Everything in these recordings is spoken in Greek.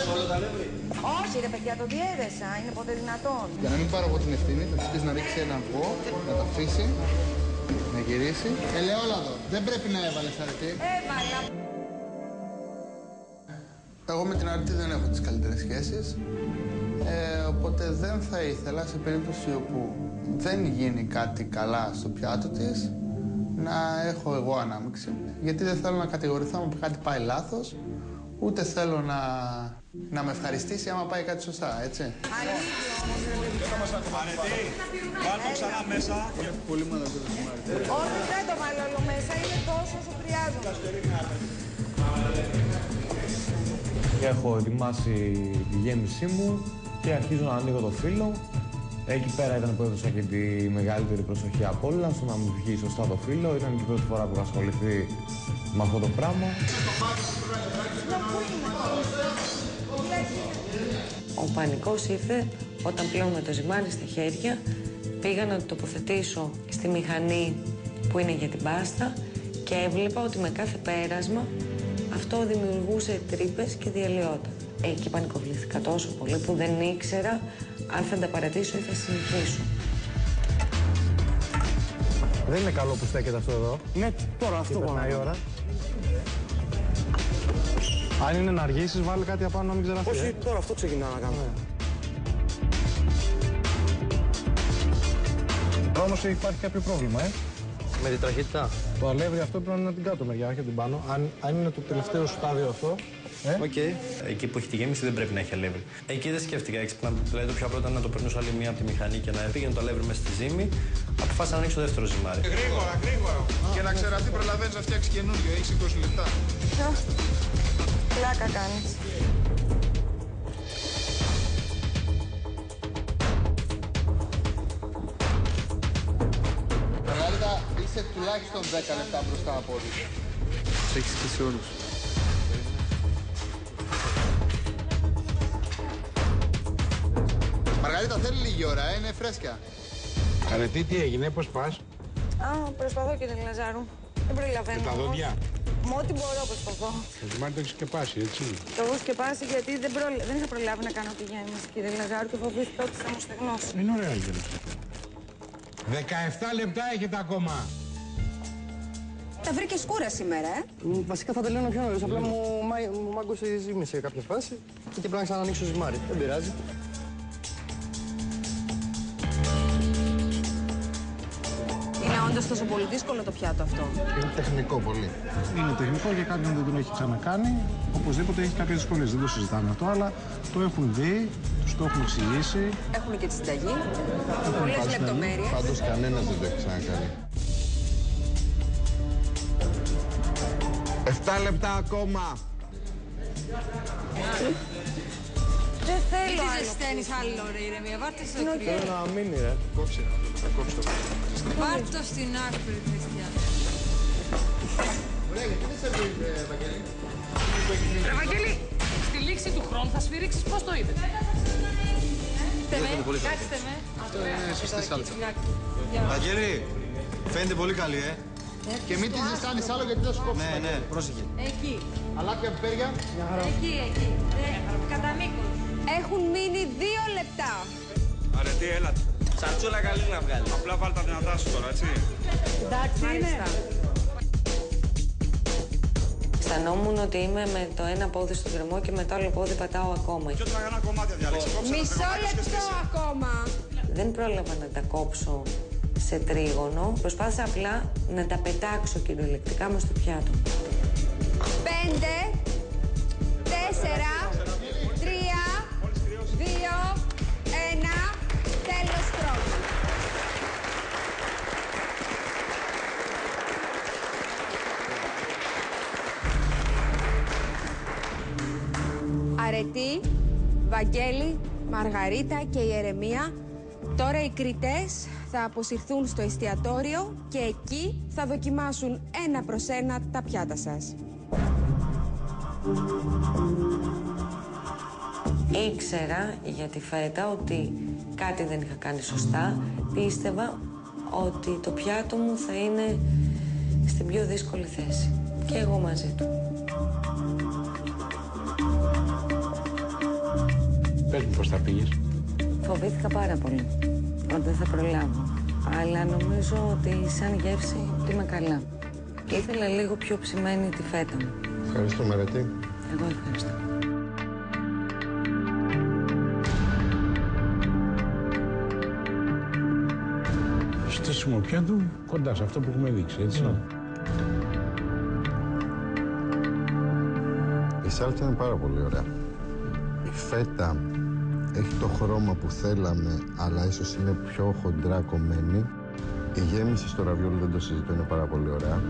Όχι ρε παιδιά, το διέρεσα, είναι ποτέ δυνατόν. Για να μην πάρω εγώ την ευθύνη, θα της πεις να ρίξει ένα αυγό, να τα αφήσει, να γυρίσει. Ελαιόλαδο, δεν πρέπει να έβαλες αρετή. Έβαλα. Εγώ με την αρετή δεν έχω τις καλύτερες σχέσεις. Οπότε δεν θα ήθελα σε περίπτωση όπου δεν γίνει κάτι καλά στο πιάτο της να έχω εγώ ανάμειξη. Γιατί δεν θέλω να κατηγορηθώ άμα κάτι πάει λάθος, ούτε θέλω να με ευχαριστήσει άμα πάει κάτι σωστά, έτσι. Αρετή, βάλ' το ξανά μέσα. Πολύ μαλακό το ζυμάρι. Όχι, δεν το βάλω όλο μέσα, είναι τόσο όσο χρειάζομαι. Έχω ετοιμάσει τη γέμισή μου και αρχίζω να ανοίγω το φύλλο. Εκεί πέρα ήταν που έδωσα και τη μεγαλύτερη προσοχή από όλα στο να μου βγει σωστά το φύλλο. Ήταν και η πρώτη φορά που είχα ασχοληθεί με αυτό το πράγμα. Ο πανικός ήρθε όταν πλέον με το ζυμάρι στα χέρια πήγα να το τοποθετήσω στη μηχανή που είναι για την πάστα και έβλεπα ότι με κάθε πέρασμα αυτό δημιουργούσε τρύπες και διαλυόταν. Εκεί πανικοβλήθηκα τόσο πολύ που δεν ήξερα αν θα τα παρατήσω ή θα συνεχίσω. Δεν είναι καλό που στέκεται αυτό εδώ. Ναι, τώρα αυτό πάνω. Η ώρα. Αν είναι να αργήσεις, βάλει κάτι απάνω να μην ξεραθεί. Όχι, τώρα αυτό ξεκινάω να κάνω. Όμως υπάρχει κάποιο πρόβλημα, Με την τραχύτητα. Το αλεύρι αυτό πρέπει να είναι την κάτω μεριά, όχι την πάνω. Αν είναι το τελευταίο στάδιο αυτό. Okay. Εκεί που έχει τη γέμιση δεν πρέπει να έχει αλεύρι. Εκεί δεν σκέφτηκα έξυπνα. Δηλαδή το πιο απλό ήταν να το περνούσα άλλη μία από τη μηχανή και να πήγαινε το αλεύρι μέσα στη ζύμη. Αποφάσισα να ανοίξω το δεύτερο ζυμάρι. Γρήγορα. Και να ξεραθεί προλαβαίνεις να φτιάξεις καινούριο. Έχεις 20 λεπτά. Πλάκα κάνεις. Μαργαρίτα, είσαι τουλάχιστον 10 λεπτά μπροστά από όλους. Τους έχεις και σε όλους. Μαργαρίτα, θέλει λίγη ώρα, είναι φρέσκια. Αρετή, τι έγινε, πώς πας? Προσπαθώ κύριε Λαζάρου. Δεν προλαβαίνω. Με τα δόντια. Με ό,τι μπορώ προσπαθώ. Το ζυμάρι το έχεις σκεπάσει, έτσι. Το έχω σκεπάσει γιατί δεν είχα προλάβει να κάνω τη γέμιση κύριε Λαζάρου και φοβήθηκα ότι θα μου στεγνώσει. Είναι ωραία η γέμιση. 17 λεπτά έχετε ακόμα. Τα βρήκε σκούρα σήμερα, Βασικά θα τελειώνω πιο νωρίς. Απλά μου μάγκωσε η ζύμη σε κάποια φάση και πρέπει να ξανανοίξω ζυμάρι. Δεν πειράζει. Είναι όντως τόσο πολύ δύσκολο το πιάτο αυτό. Είναι τεχνικό πολύ. Είναι τεχνικό για κάποιον δεν το έχει ξανακάνει. Οπωσδήποτε έχει κάποιες δυσκολίες. Δεν το συζητάμε αυτό, αλλά το έχουν δει, τους το έχουν εξηγήσει. Έχουν και τη συνταγή. Πολλές λεπτομέρειες. Πάντως κανένας δεν το έχει ξανακάνει. 7 λεπτά ακόμα. Δεν θέλω άλλο. Τι ζεσταίνεις άλλο ρε ηρεμία, βάρτε στο κρύο. Θέλω να μείνει ρε. Κόψε το. Βάρτε το στην άκρη, Χριστιαν. Ωραία, γιατί δεν σερβίρεις, Βαγγέλη? Ρε Βαγγέλη, στη λήξη του χρόνου θα σφυρίξεις, πώς το είπες? Κάτστε με. Αυτό είναι σωστή σάλτσα. Βαγγέλη, φαίνεται πολύ καλή, Και μην τη ζεστάνεις άλλο γιατί δεν σου κόψει. Ναι, πρόσεχε. Εκεί, Αλάπια, πιπέρια. εκεί. Κατά μήκος. Έχουν μείνει 2 λεπτά. Αρετή, έλα. Σαρτσούλα καλή να βγάλει. Απλά βάλ' τα δυνατά σου τώρα, έτσι. Εντάξει είναι. Αισθανόμουν ότι είμαι με το ένα πόδι στο γκρεμό και με το άλλο πόδι πατάω ακόμα. Και όταν ένα κομμάτι διαλέξεις. Μισό λεπτό ακόμα. Δεν πρόλαβα να τα κόψω σε τρίγωνο. Προσπάθησα απλά να τα πετάξω κυριολεκτικά μες στο πιάτο. 5, 4, 3, 2, 1, τέλος χρόνου. Αρετή, Βαγγέλη, Μαργαρίτα και η Ερεμία. Τώρα οι κριτές θα αποσυρθούν στο εστιατόριο και εκεί θα δοκιμάσουν ένα προς ένα τα πιάτα σας. Ήξερα για τη φέτα ότι κάτι δεν είχα κάνει σωστά. Πίστευα ότι το πιάτο μου θα είναι στην πιο δύσκολη θέση. Και εγώ μαζί του. Πες μου πώς θα πήγες. Φοβήθηκα πάρα πολύ ότι δεν θα προλάβω. Αλλά νομίζω ότι σαν γεύση είμαι καλά. Ήθελα λίγο πιο ψημένη τη φέτα μου. Ευχαριστώ, Μαρετή. Εγώ ευχαριστώ. Στήσιμο πιάτου κοντά σε αυτό που έχουμε δείξει, έτσι. Ναι. Η σάλτσα είναι πάρα πολύ ωραία. Η φέτα έχει το χρώμα που θέλαμε, αλλά ίσως είναι πιο χοντρά κομμένη. Η γέμιση στο ραβιόλι δεν το συζητώ, είναι πάρα πολύ ωραία.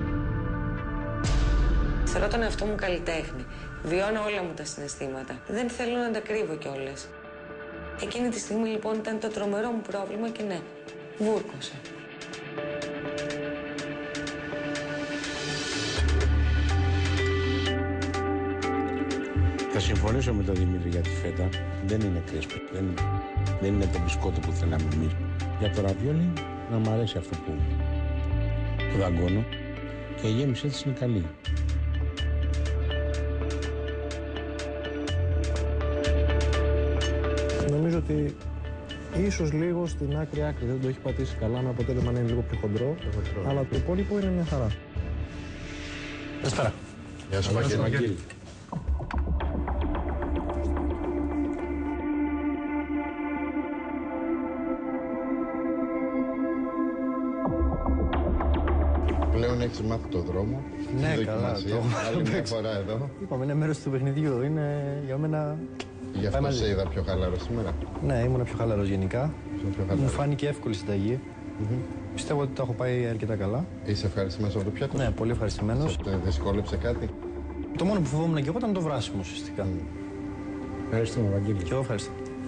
Θεωρώ τον εαυτό μου καλλιτέχνη. Βιώνω όλα μου τα συναισθήματα. Δεν θέλω να τα κρύβω κιόλας. Εκείνη τη στιγμή λοιπόν ήταν το τρομερό μου πρόβλημα και ναι, βούρκωσα. Θα συμφωνήσω με τον Δημήτρη για τη φέτα. Δεν είναι κρίσπη. Δεν είναι το μπισκότο που θέλαμε εμείς. Για το ραβιόλι να μου αρέσει αυτό που δαγκώνω και η γέμισή της είναι καλή. Νομίζω ότι ίσως λίγο στην άκρη δεν το έχει πατήσει καλά, με αποτέλεσμα να είναι λίγο πιο χοντρό, αλλά το υπόλοιπο είναι μια χαρά. Καλησπέρα. Γεια σου, Βαγγέλη. Πλέον έχεις μάθει το δρόμο. Ναι, καλά. Άλλη μια φορά εδώ. Είπαμε, είναι μέρος του παιχνιδιού. Είναι για μένα. Γι' αυτό σε είδα πιο χαλαρό σήμερα. Ναι, ήμουν πιο χαλαρός γενικά. Μου φάνηκε εύκολη συνταγή. Πιστεύω ότι τα έχω πάει αρκετά καλά. Είσαι ευχαριστημένος από το πιάτο? Ναι, πολύ ευχαριστημένος. Δεν δυσκόλεψε κάτι? Το μόνο που φοβόμουν και εγώ ήταν το βράσιμο ουσιαστικά. Ευχαριστούμε, Βαγγέλη. Και εγώ ευχαριστώ.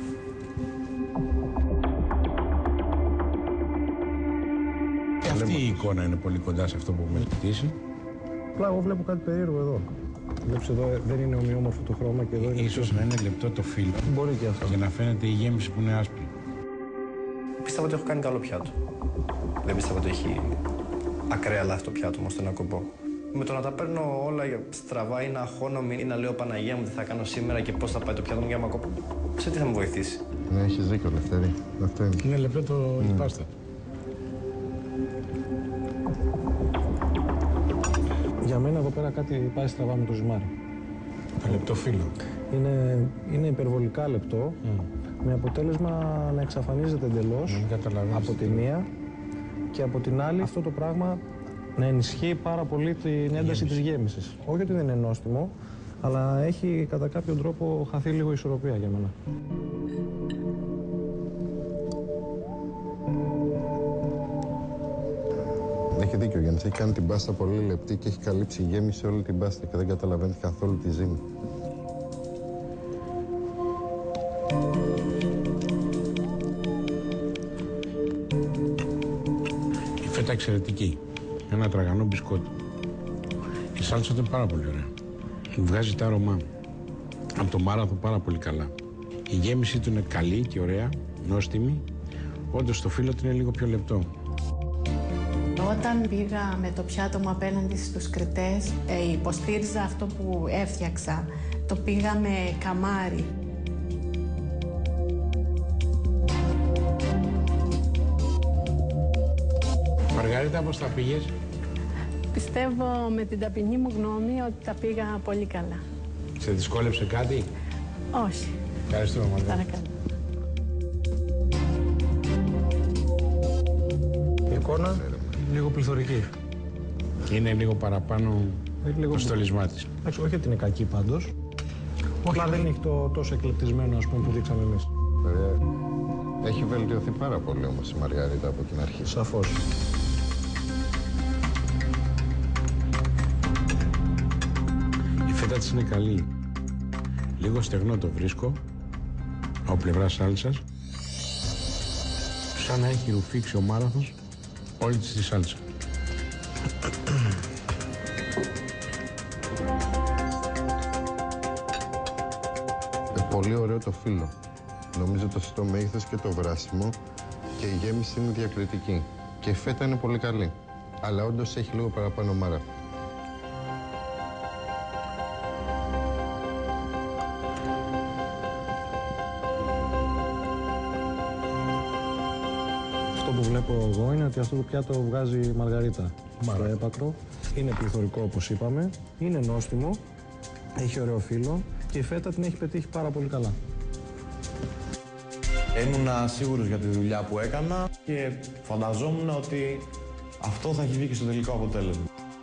Και αυτή η εικόνα είναι πολύ κοντά σε αυτό που έχουμε ζητήσει. Απλά εγώ βλέπω κάτι περίεργο εδώ. Βλέπεις εδώ δεν είναι ομοιόμορφο το χρώμα και εδώ είναι. Ίσως να είναι λεπτό το φύλλο. Μπορεί και αυτό. Και να φαίνεται η γέμιση που είναι άσπρη. Πιστεύω ότι έχω κάνει καλό πιάτο. Δεν πιστεύω ότι έχει ακραία λάθη το πιάτο μου ώστε να κοπώ. Με το να τα παίρνω όλα στραβά ή να αγχώνομαι ή να λέω Παναγία μου τι θα κάνω σήμερα και πώς θα πάει το πιάτο μου για να κοπώ. Σε τι θα με βοηθήσει. Ναι, έχεις δίκιο, Λευτέρη. Αυτό είναι. Είναι λεπτό η πάστα. Για μένα εδώ πέρα κάτι πάει στραβά με το ζυμάρι. Το λεπτό φύλλο. Είναι υπερβολικά λεπτό, με αποτέλεσμα να εξαφανίζεται εντελώς από τη μία και από την άλλη αυτό το πράγμα να ενισχύει πάρα πολύ την ένταση της γέμισης. Όχι ότι δεν είναι νόστιμο, αλλά έχει κατά κάποιο τρόπο χαθεί λίγο η ισορροπία για μένα. Έχει δίκιο, Γιάννης. Έχει κάνει την πάστα πολύ λεπτή και έχει καλύψει η γέμιση όλη την πάστα και δεν καταλαβαίνει καθόλου τη ζύμη. Η φέτα εξαιρετική. Ένα τραγανό μπισκότο. Η σάλτσα είναι πάρα πολύ ωραία. Βγάζει τα άρωμά από το μάραθο πάρα πολύ καλά. Η γέμιση του είναι καλή και ωραία, νόστιμη. Όντως το φύλλο του είναι λίγο πιο λεπτό. Όταν πήγα με το πιάτο μου απέναντι στους κριτές, υποστήριζα αυτό που έφτιαξα. Το πήγα με καμάρι. Μαργαρίτα, πώς τα πήγες? Πιστεύω με την ταπεινή μου γνώμη ότι τα πήγα πολύ καλά. Σε δυσκόλεψε κάτι? Όχι. Ευχαριστούμε, Μαργαρίτα. Παρακαλώ. Η εικόνα λίγο πληθωρική. Είναι λίγο παραπάνω το στολισμά της. Όχι ότι είναι κακή πάντως. Απλά δεν έχει το τόσο εκλεπτισμένο ας πούμε, που δείξαμε εμείς. Έχει βελτιωθεί πάρα πολύ όμως η Μαργαρίτα από την αρχή. Σαφώς. Η φέτα της είναι καλή. Λίγο στεγνό το βρίσκω από πλευρά σάλτσας. Σαν να έχει ρουφήξει ο μάραθος όλη της τη σάλτσα. Πολύ ωραίο το φύλλο. Νομίζω το σωστό μέγεθος και το βράσιμο και η γέμιση είναι διακριτική. Και η φέτα είναι πολύ καλή. Αλλά όντως έχει λίγο παραπάνω μάρα. που βλέπω εγώ είναι ότι αυτό το πιάτο βγάζει μαργαρίτα στο έπακρο. Είναι πληθωρικό όπως είπαμε, είναι νόστιμο, έχει ωραίο φύλλο και η φέτα την έχει πετύχει πάρα πολύ καλά. Ήμουνα σίγουρος για τη δουλειά που έκανα και φανταζόμουν ότι αυτό θα έχει βγει και στο τελικό αποτέλεσμα.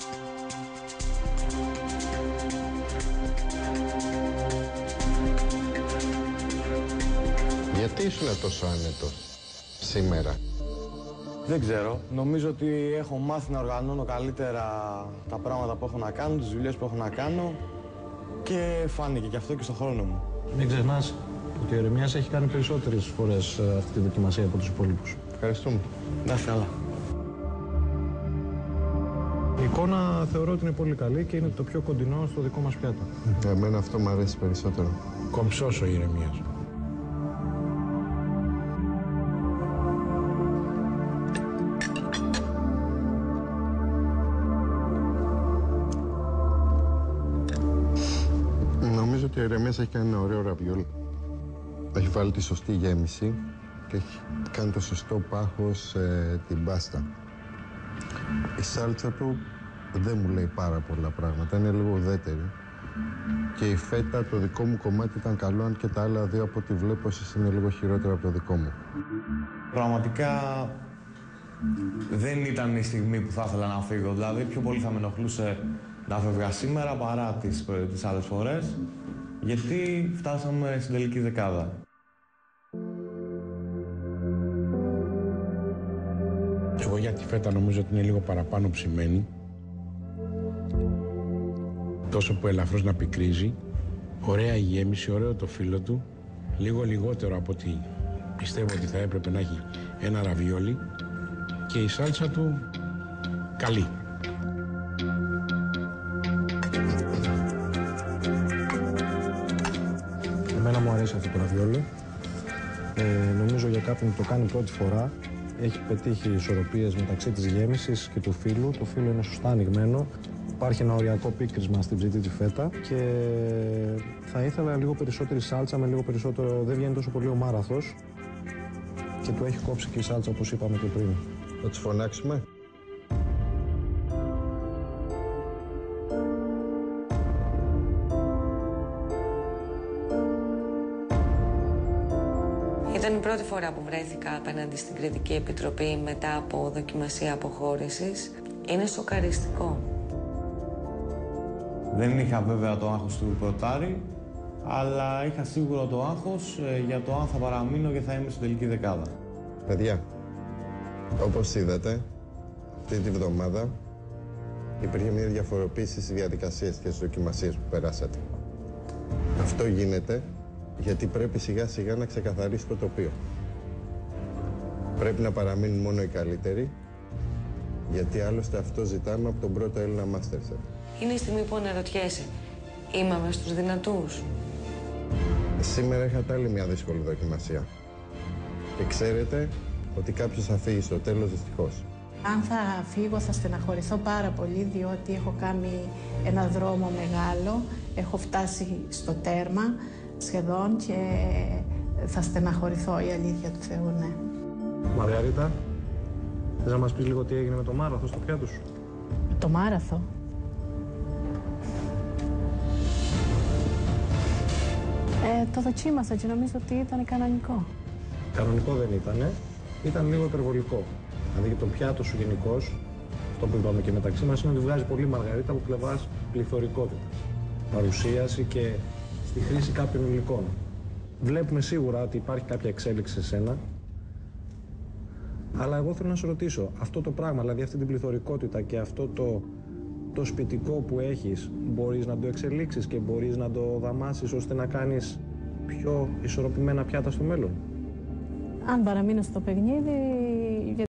Γιατί ήσουν τόσο άνετος σήμερα? Δεν ξέρω. Νομίζω ότι έχω μάθει να οργανώνω καλύτερα τα πράγματα που έχω να κάνω, τις δουλειές που έχω να κάνω και φάνηκε και αυτό και στον χρόνο μου. Μην ξεχνάς ότι ο Ερεμιάς έχει κάνει περισσότερες φορές αυτή τη δοκιμασία από τους υπόλοιπους. Ευχαριστούμε. Να είσαι καλά. Η εικόνα θεωρώ ότι είναι πολύ καλή και είναι το πιο κοντινό στο δικό μας πιάτο. Εμένα αυτό μου αρέσει περισσότερο. Κομψός ο Ηρεμίας. Νομίζω ότι ο Ηρεμίας έχει κάνει ένα ωραίο ραβιόλ. Έχει βάλει τη σωστή γέμιση και έχει κάνει το σωστό πάχος την πάστα. Η σάλτσα του δεν μου λέει πάρα πολλά πράγματα, είναι λίγο ουδέτερη. Και η φέτα, το δικό μου κομμάτι ήταν καλό, αν και τα άλλα δύο από ό,τι βλέπω εσείς είναι λίγο χειρότερα από το δικό μου. Πραγματικά δεν ήταν η στιγμή που θα ήθελα να φύγω. Δηλαδή πιο πολύ θα με ενοχλούσε να φεύγα σήμερα παρά τις άλλες φορές, γιατί φτάσαμε στην τελική δεκάδα. Εγώ για τη φέτα νομίζω ότι είναι λίγο παραπάνω ψημένη. Τόσο που ελαφρώς να πικρίζει. Ωραία η γέμιση, ωραίο το φύλλο του. Λίγο λιγότερο από ό,τι πιστεύω ότι θα έπρεπε να έχει ένα ραβιόλι. Και η σάλτσα του καλή. Εμένα μου αρέσει αυτό το ραβιόλι. Νομίζω για κάποιον που το κάνει πρώτη φορά έχει πετύχει ισορροπίες μεταξύ της γέμισης και του φύλλου. Το φύλλο είναι σωστά ανοιγμένο. Υπάρχει ένα οριακό πίκρισμα στην ψητή τη φέτα και θα ήθελα λίγο περισσότερη σάλτσα με λίγο περισσότερο. Δεν βγαίνει τόσο πολύ ο μάραθος και του έχει κόψει και η σάλτσα όπως είπαμε και πριν. Θα τους φωνάξουμε. Ήταν η πρώτη φορά που βρέθηκα απέναντι στην Κριτική Επιτροπή μετά από δοκιμασία αποχώρησης. Είναι σοκαριστικό. Δεν είχα βέβαια το άγχος του πρωτάρι, αλλά είχα σίγουρα το άγχος για το αν θα παραμείνω και θα είμαι στην τελική δεκάδα. Παιδιά, όπως είδατε, αυτή τη βδομάδα υπήρχε μια διαφοροποίηση στις διαδικασίες και στις δοκιμασίες που περάσατε. Αυτό γίνεται γιατί πρέπει σιγά σιγά να ξεκαθαρίσει το τοπίο. Πρέπει να παραμείνουν μόνο οι καλύτεροι, γιατί άλλωστε αυτό ζητάμε από τον πρώτο Έλληνα Masterchef. Είναι η στιγμή που αναρωτιέσαι, είμαι στους δυνατούς? Σήμερα είχατε άλλη μια δύσκολη δοκιμασία. Και ξέρετε ότι κάποιος θα φύγει στο τέλος δυστυχώς. Αν θα φύγω θα στεναχωρηθώ πάρα πολύ, διότι έχω κάνει ένα δρόμο μεγάλο, έχω φτάσει στο τέρμα σχεδόν και θα στεναχωρηθώ, η αλήθεια του Θεού, ναι. Μαργαρίτα, θες να μας πεις λίγο τι έγινε με το μάραθο στο πιάτο σου? Το μάραθο? Το δοκίμασα και νομίζω ότι ήταν κανονικό. Κανονικό δεν ήτανε, ήταν λίγο υπερβολικό. Δηλαδή το πιάτο σου γενικώς, αυτό που είπαμε και μεταξύ μας, είναι ότι βγάζει πολύ μαργαρίτα από πλευράς πληθωρικότητα, παρουσίαση και στη χρήση κάποιων υλικών. Βλέπουμε σίγουρα ότι υπάρχει κάποια εξέλιξη σε σένα, αλλά εγώ θέλω να σε ρωτήσω, αυτό το πράγμα, δηλαδή αυτή την πληθωρικότητα και αυτό το σπιτικό που έχεις, μπορείς να το εξελίξεις και μπορείς να το δαμάσεις ώστε να κάνεις πιο ισορροπημένα πιάτα στο μέλλον? Αν παραμείνω στο παιχνίδι,